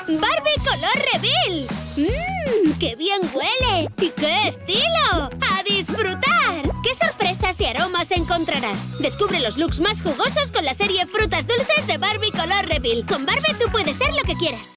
¡Barbie color reveal! ¡Qué bien huele! ¡Y qué estilo! ¡A disfrutar! ¿Qué sorpresas y aromas encontrarás? Descubre los looks más jugosos con la serie Frutas Dulces de Barbie color reveal. Con Barbie tú puedes ser lo que quieras.